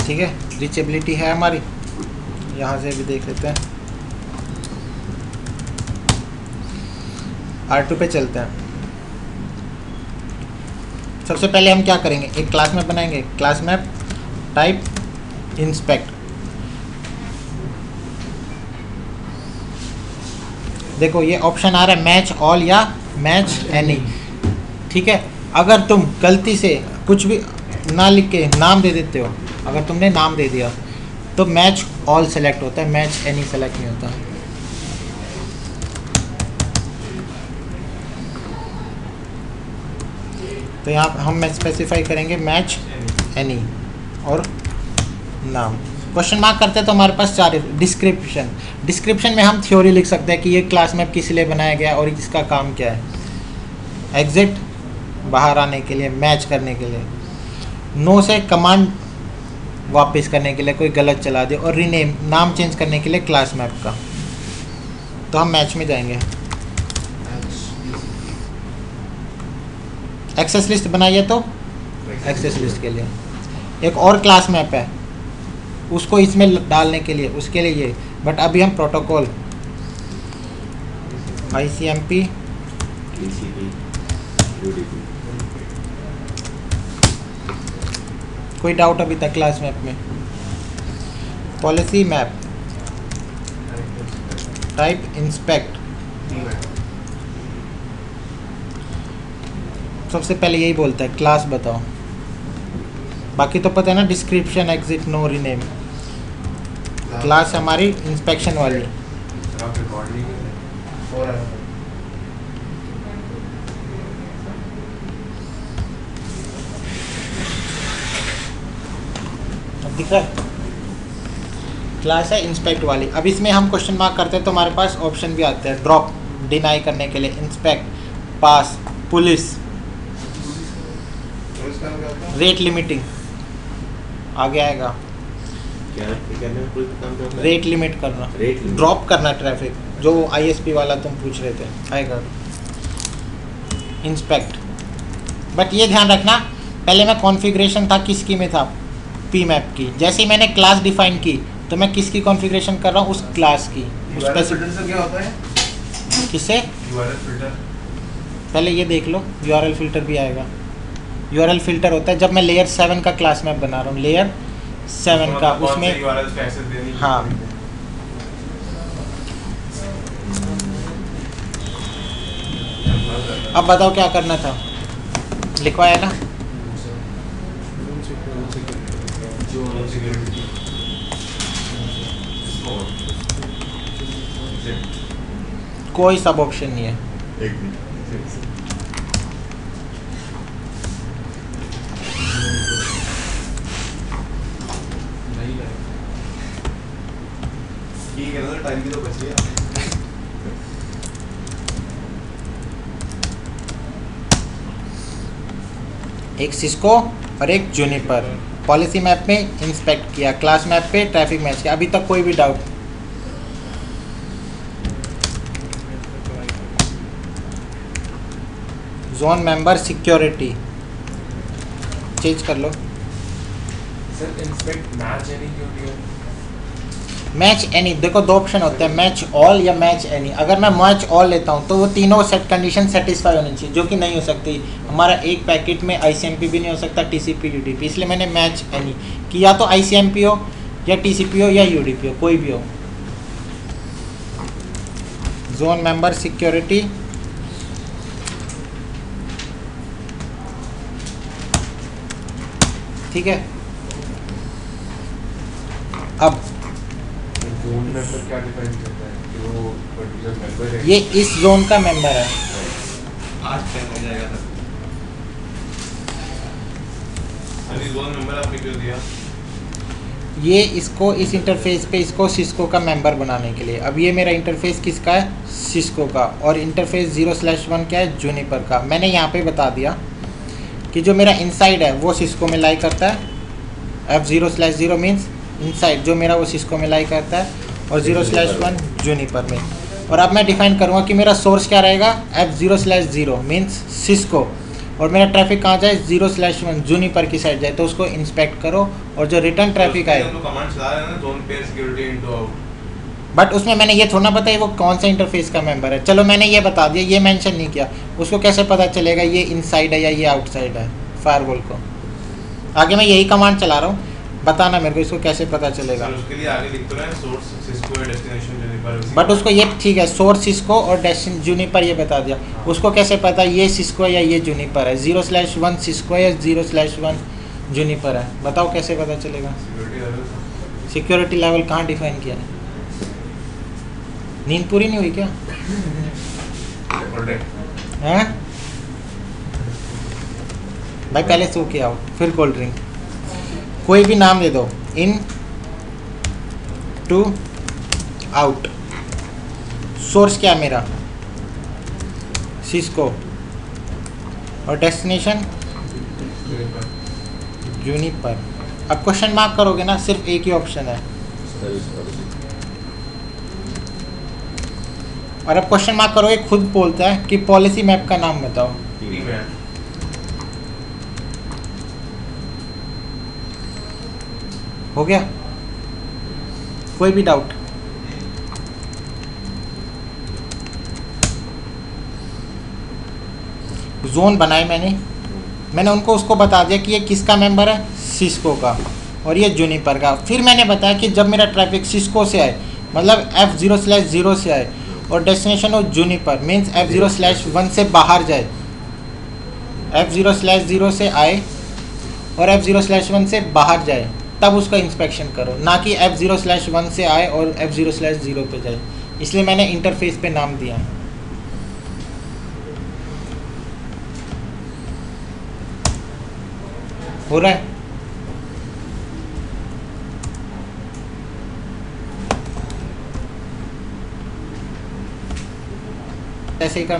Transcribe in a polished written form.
ठीक है, रीचेबिलिटी है हमारी, यहाँ से भी देख लेते हैं। R2 पे चलते हैं। सबसे पहले हम क्या करेंगे, एक क्लास मैप बनाएंगे, क्लास मैप टाइप इंस्पेक्ट। देखो ये ऑप्शन आ रहा है मैच ऑल या मैच एनी, ठीक है। अगर तुम गलती से कुछ भी ना लिख के नाम दे देते हो, अगर तुमने नाम दे दिया तो मैच ऑल सेलेक्ट होता है, मैच एनी सेलेक्ट नहीं होता। तो यहाँ हम स्पेसिफाई करेंगे मैच एनी और नाम। क्वेश्चन मार्क करते हैं तो हमारे पास 4 डिस्क्रिप्शन। डिस्क्रिप्शन में हम थ्योरी लिख सकते हैं कि ये क्लास मैप किस लिए बनाया गया और इसका काम क्या है। एग्जिट बाहर आने के लिए, मैच करने के लिए, नो से कमांड वापस करने के लिए कोई गलत चला दे, और रीनेम नाम चेंज करने के लिए क्लास मैप का। तो हम मैच में जाएंगे। एक्सेस लिस्ट बनाइए तो एक्सेस लिस्ट के लिए एक और क्लास मैप है, उसको इसमें डालने के लिए, उसके लिए ये। बट अभी हम प्रोटोकॉल ICMP कोई डाउट अभी तक क्लास मैप में? Policy map type inspect. सबसे पहले यही बोलता है क्लास बताओ, बाकी तो पता है ना, description exit no rename. Class हमारी इंस्पेक्शन वाली। अब दिख रहा है, क्लास है इंस्पेक्ट वाली। अब इसमें हम क्वेश्चन मार्क करते हैं तो हमारे पास ऑप्शन भी आते हैं, ड्रॉप डिनाई करने के लिए, inspect, pass, police, rate limiting आगे आएगा, रेट लिमिट करना, ड्रॉप करना ट्रैफिक, जो ISP वाला तुम पूछ रहे थे आएगा, इंस्पेक्ट। बट ये ध्यान रखना, पहले मैं कॉन्फ़िगरेशन था किसकी में था, पी मैप की। जैसे ही मैंने क्लास डिफाइन की तो मैं किसकी कॉन्फ़िगरेशन कर रहा हूँ, उस क्लास की। क्या होता है किससे? URL filter. पहले ये देख लो, URL फिल्टर भी आएगा। URL फिल्टर होता है जब मैं लेयर 7 का क्लास मैप बना रहा हूँ, लेयर 7 का, उसमें हाँ अब बताओ क्या करना था, लिखवाया ना? कोई सब ऑप्शन नहीं है। टाइम की तो बच गया। एक सिस्को और एक जूनिपर। पॉलिसी मैप में इंस्पेक्ट किया, क्लास मैप पे ट्रैफिक मैच किया। अभी तक कोई भी doubt? Zone member security change कर लो। सर इंस्पेक्ट मैच एनी क्यों दिया? मैच एनी, देखो 2 ऑप्शन होते हैं, मैच ऑल या मैच एनी। अगर मैं मैच ऑल लेता हूँ तो वो तीनों सेट कंडीशन सेटिस्फाई होनी चाहिए, जो कि नहीं हो सकती। हमारा एक पैकेट में ICMP भी नहीं हो सकता, TCP UDP, इसलिए मैंने मैच एनी किया। तो ICMP हो या TCP हो या UDP हो, कोई भी हो। जोन मेंबर सिक्योरिटी, ठीक है। अब जोन मेंबर क्या डिफाइन करता है कि वो पर्टिकुलर मेंबर है? ये इस जोन का मेंबर है। आज टाइम हो जाएगा सर। अभी जोन मेंबर आपने क्यों दिया? ये इसको इस इंटरफेस पे इसको सिस्को का मेंबर बनाने के लिए। अब ये मेरा इंटरफेस किसका है? सिस्को का। और इंटरफेस 0/1 क्या है? जूनिपर का। मैंने यहाँ पे बता दिया कि जो मेरा इनसाइड है वो सिस्को में लाई करता है। F0/0 मीन्स इनसाइड, जो मेरा वो सिस्को में लाई करता है, और 0/1 जूनिपर में। और अब मैं डिफाइन करूँगा कि मेरा सोर्स क्या रहेगा? F0/0 means Cisco. और मेरा ट्रैफिक कहाँ जाए 0/1 जूनिपर की साइड जाए, तो उसको इंस्पेक्ट करो और जो रिटर्न ट्रैफिक आए। तो कमांड चला रहे हैं ना, zone pair security into out. But उसमें मैंने ये थोड़ा ना बताया वो कौन सा इंटरफेस का मेंबर है। चलो मैंने ये बता दिया, ये मेंशन नहीं किया, उसको कैसे पता चलेगा ये इनसाइड है या ये आउटसाइड है फायरवॉल को। आगे मैं यही कमांड चला रहा हूँ, बताना मेरे को इसको कैसे पता चलेगा। सर उसके लिए आगे लिख तो रहे हैं सोर्स सिस्को या डेस्टिनेशन जूनिपर। बट उसको ये ठीक है, सोर्स सिस्को और डेस्टिन जूनिपर ये बता दिया, उसको कैसे पता ये सिस्को है या ये जूनिपर है, 0/1 सिस्को है या 0/1 जूनिपर है, बताओ कैसे पता चलेगा। Security level. सिक्योरिटी लेवल कहाँ डिफाइन किया है? नींद पूरी नहीं हुई क्या? हैं भाई पहले सो के आओ फिर कोल्ड ड्रिंक। कोई भी नाम दे दो, इन टू आउट। सोर्स क्या है मेरा? सिस्को। और डेस्टिनेशन जूनिपर। अब क्वेश्चन मार्क करोगे ना, सिर्फ एक ही ऑप्शन है। और अब क्वेश्चन मार्क करोगे खुद बोलता है कि पॉलिसी मैप का नाम बताओ। हो गया? कोई भी डाउट? जोन बनाए मैंने उनको उसको बता दिया कि ये किसका मेंबर है, सिस्को का, और ये जूनिपर का। फिर मैंने बताया कि जब मेरा ट्रैफिक सिस्को से आए, मतलब F0/0 से आए, और डेस्टिनेशन हो जूनिपर, मीन्स F0/1 से बाहर जाए, F0/0 से आए और F0/1 से बाहर जाए, तब उसका इंस्पेक्शन करो, ना कि F0/1 से आए और F0/0 पे जाए। इसलिए मैंने इंटरफेस पे नाम दिया। हो रहा है? ऐसे ही कर